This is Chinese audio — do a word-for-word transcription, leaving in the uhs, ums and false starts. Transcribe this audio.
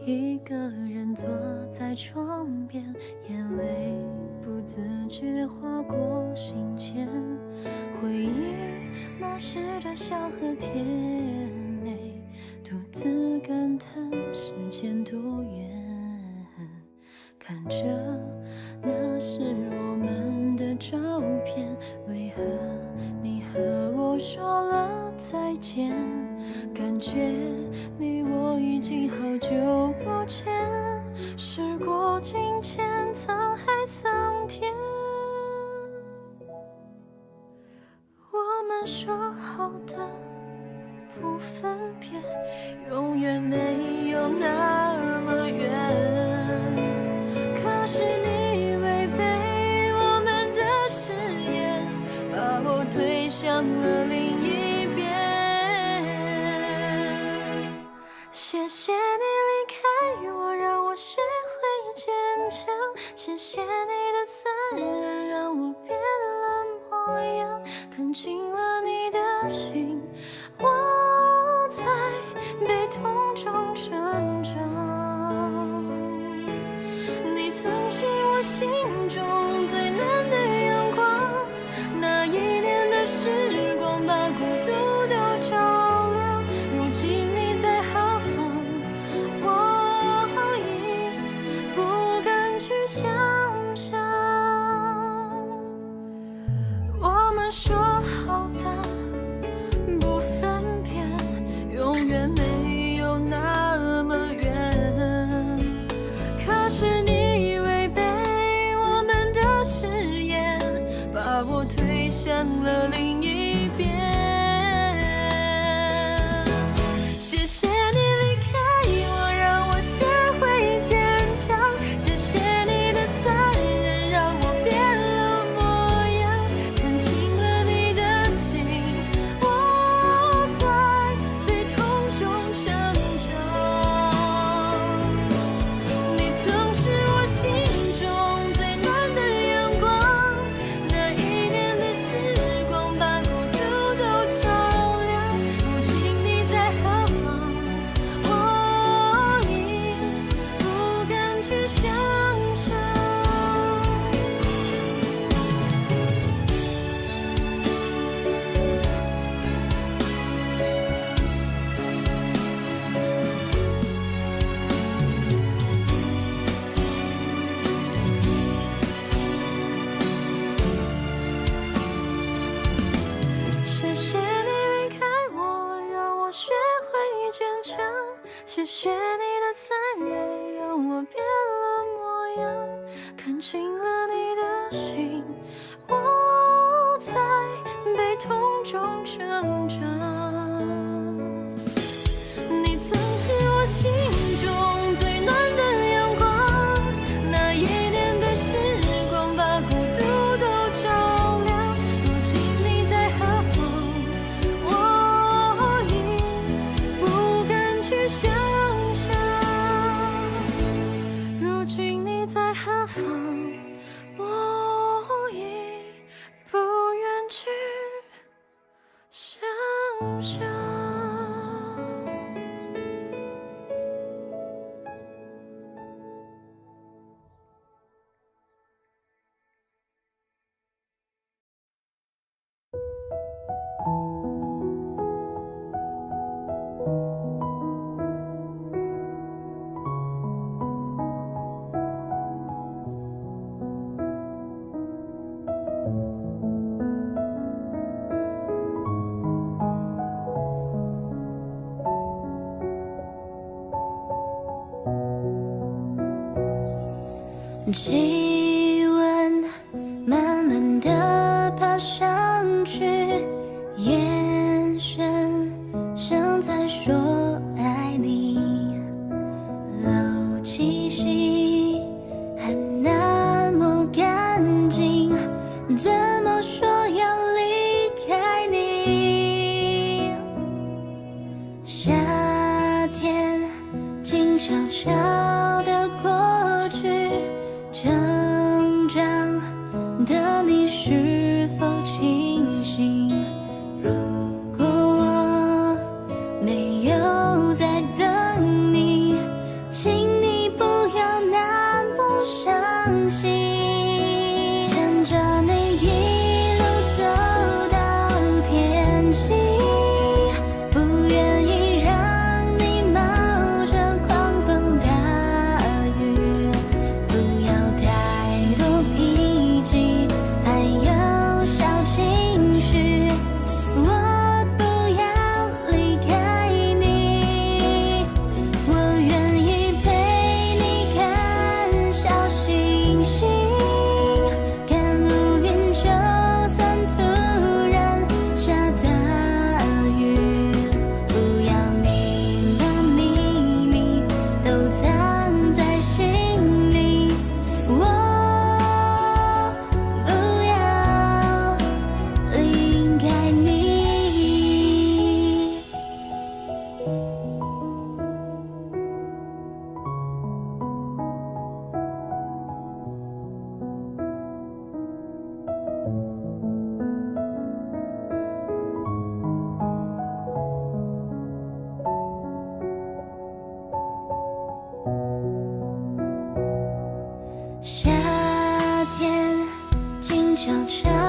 一个人坐在窗边，眼泪不自觉划过心间，回忆那时的笑和甜美，独自感叹时间多远。看着那是我们的照片，为何你和我说了再见？感觉你我已经好久不见，时过境迁，沧海桑田。我们说好的不分别，永远没有那么远。可是你违背我们的誓言，把我推向了另一边。谢谢你离开我，让我学会坚强。谢谢你的残忍，让我变了模样。看清了你的心，我才被痛中成长。你曾是我心中最暖的阳光，那一年的时光把孤独都照亮。如今你在何方，我已不敢去想象。我们说好的不分辨，永远没有那么远。可是你违背我们的誓言，把我推向了另一边。谢谢你离开我，让我学会坚强。谢谢你的残忍，让我变了模样。看清了你的心，我才被痛中成长。你曾是我心中最暖的阳光，那一年的时光把孤独都照亮。如今你在何方，我已不敢去想象。谢谢你离开我，让我学会坚强。谢谢你的残忍，让我变了模样。看清了你的心，我才被痛中成长。你曾是我心中最暖的阳光，那一年的时光把孤独都照亮。如今你在何方，我已不敢去想象。如今你在何方，我已不愿去想象。 气温慢慢地爬上去，眼神像在说爱你，漏气息还那么干净，怎么说要离开你？夏天静悄悄地过去，这夏天静悄悄